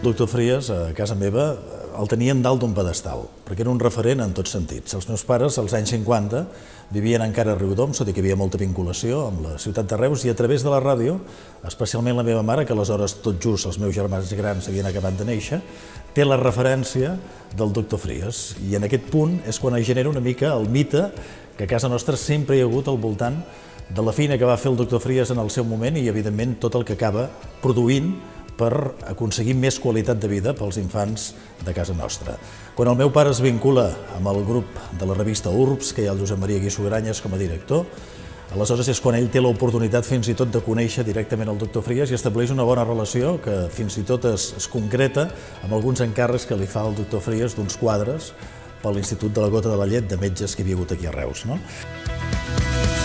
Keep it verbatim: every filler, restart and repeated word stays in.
El doctor Frías, a casa meva, el tenien dalt d'un pedestal, perquè era un referent en tots sentits. Els meus pares, als anys cinquanta, vivien encara a Riudoms, tot i que hi havia molta vinculació amb la ciutat de Reus, i a través de la ràdio, especialment la meva mare, que aleshores tot just els meus germans grans havien acabat de néixer, té la referència del doctor Frías. I en aquest punt és quan es genera una mica el mite que a casa nostra sempre hi ha hagut al voltant de la feina que va fer el doctor Frías en el seu moment i, evidentment, tot el que acaba produint per aconseguir més qualitat de vida pels infants de casa nostra. Quan el meu pare es vincula amb el grup de la revista Urbs, que hi ha el Josep Maria Guissogranyes com a director, aleshores és quan ell té l'oportunitat fins i tot de conèixer directament el doctor Frías i estableix una bona relació que fins i tot es, es concreta amb alguns encàrrecs que li fa el doctor Frías d'uns quadres per l'Institut de la Gota de la Llet de metges que hi havia hagut aquí a Reus, no?